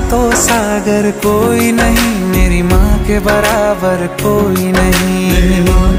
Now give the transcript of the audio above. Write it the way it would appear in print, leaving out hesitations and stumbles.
तो सागर कोई नहीं, मेरी माँ के बराबर कोई नहीं।